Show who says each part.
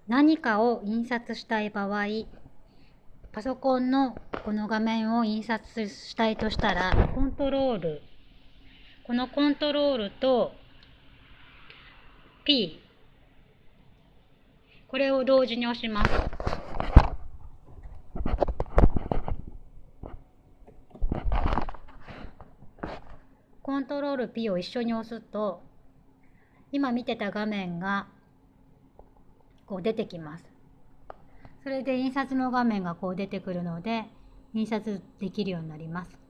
Speaker 1: 何かを印刷したい場合、パソコンのこの画面を印刷したいとしたら、このコントロールと P、これを同時に押します。コントロール P を一緒に押すと、今見てた画面がこう出てきます。それで印刷の画面がこう出てくるので、印刷できるようになります。